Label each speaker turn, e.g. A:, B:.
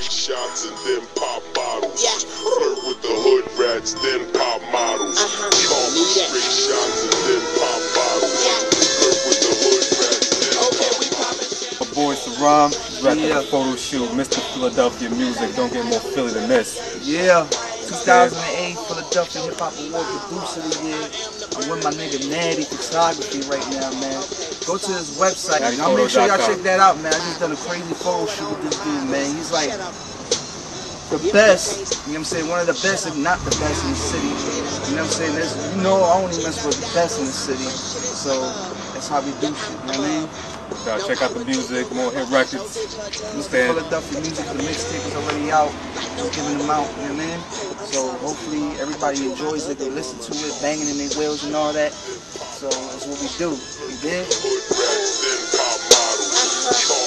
A: straight shots and then pop bottles. Flirt with the hood rats, then pop models. Call with straight shots and then pop bottles. Flirt with the hood rats, then pop bottles.
B: My boy Saram, rapping the photo shoot, Mr. Philadelphia Music. Don't get more Philly than this.
C: Yeah, 2008 Philadelphia Hip Hop Award Producer of the Year. I'm with my nigga Natty Photography right now, man. Go to his website. I'll make sure y'all check that out, man. I just done a crazy photo shoot with this dude, man. He's like the best, you know what I'm saying? One of the best, if not the best in the city. You know what I'm saying? There's, you know, I only mess with the best in the city. So that's how we do shit, you know what I mean?
B: Check out the music, more hit records.
C: Mr. Philadelphia Music, the mixtape is already out. Just giving them out, you know what I mean? So hopefully everybody enjoys it, they listen to it, banging in their wheels and all that. So that's what we do. You dig?